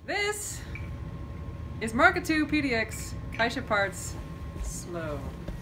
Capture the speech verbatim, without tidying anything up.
This is Mark two P D X Caixa Parts Slow.